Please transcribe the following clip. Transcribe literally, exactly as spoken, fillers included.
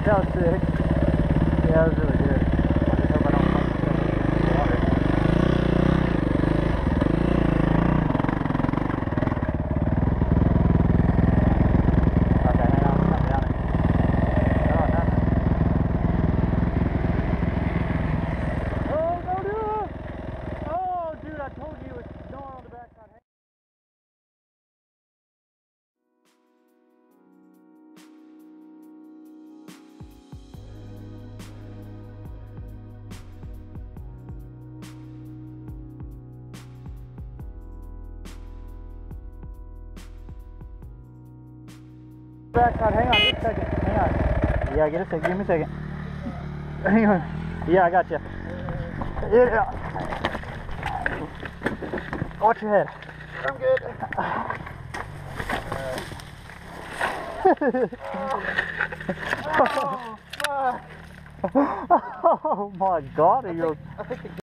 That was sick. Yeah, that was really good. I just hope I don't fuck myself in the water. Okay, hang on, I'm down it. Oh, nothing. Oh, don't do it! Oh, dude, I told you it was snowing on the backside. Backside, hang on, just a second, hang on. Yeah, get a second, give me a second. Hang on. Yeah, I got you. Yeah. Watch your head. I'm good. oh, fuck. Oh my God, are you... I think, I think